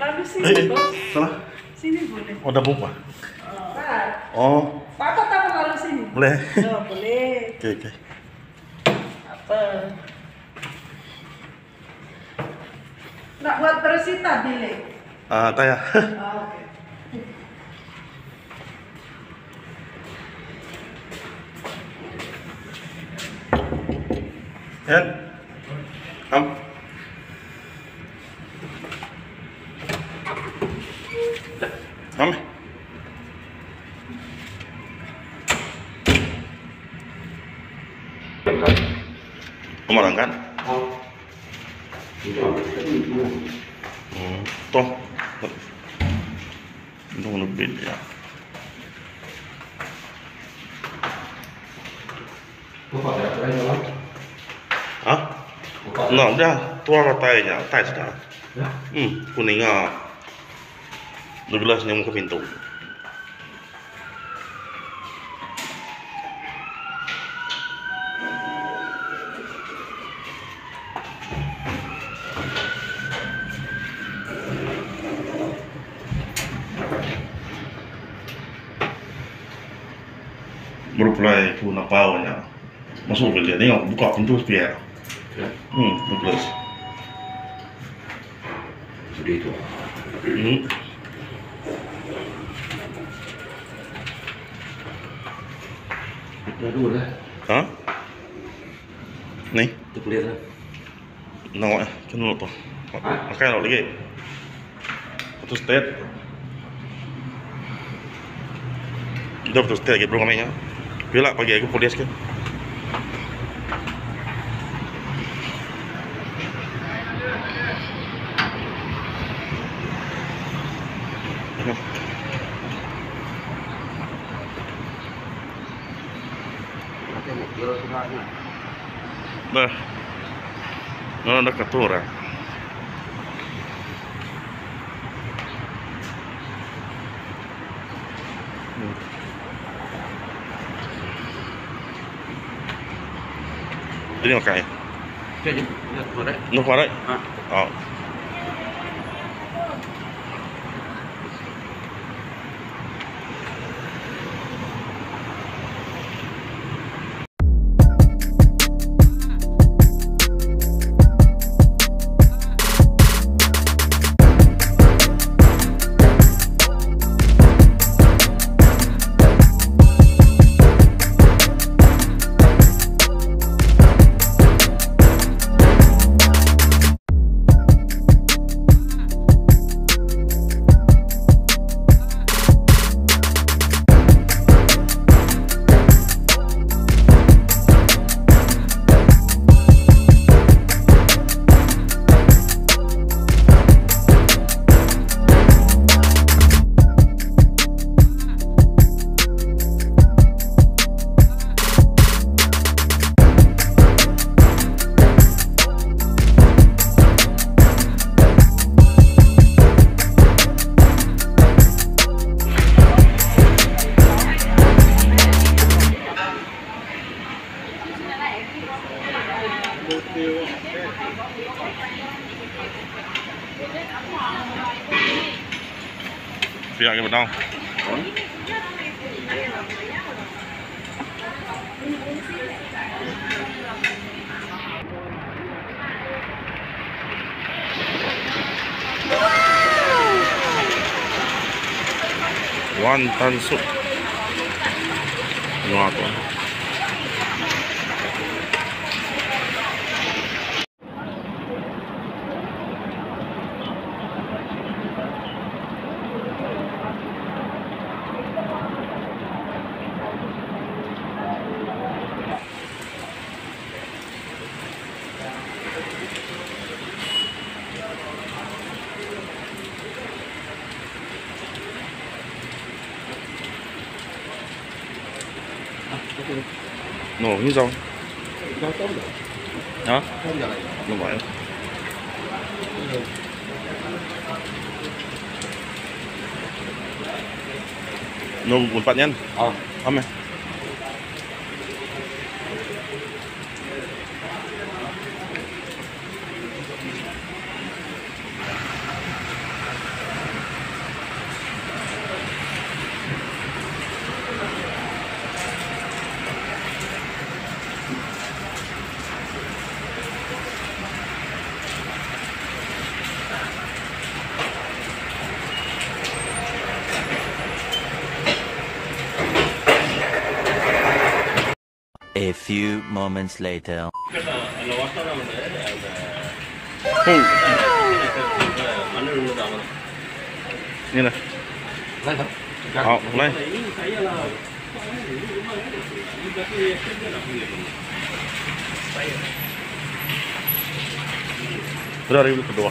Lalu sini, Bos. Salah. Sini boleh. Oh, ada bumbu. Pak. Oh, Papa tahu lalu sini. boleh. Oh, boleh. Oke. Apa? Nak buat bersita bilik. Taya. Oh, oke. Yan. Am. Am. Kemarin kan? Toh. Untung lebih ya. Hah? Nah, udah tua katanya, tai sudah. Kuning gelasnya mau ke pintu. Berpulai pun apa awalnya masuk ke dia, tengok buka pintu spare. Bagus. Sudah itu. Dah dua lah. Hah? Nih, Itu clear lah. nawak kena tu. Pakai lo lagi. Satu step. Kita betul step lagi belum kamenya. Bila pagi aku polis kan. Tengok kira suratnya. Nah, ada keturang. Ini makai. Jadi, lihat korek. Nuk korek. Oh. Pihak ke bedang. Wonton soup. Wonton. Nổ như rong. Hả? Không phải. Nổ 4 nhân. Không này. few moments later. Như này. Lấy thôi. Này. Udah review kedua.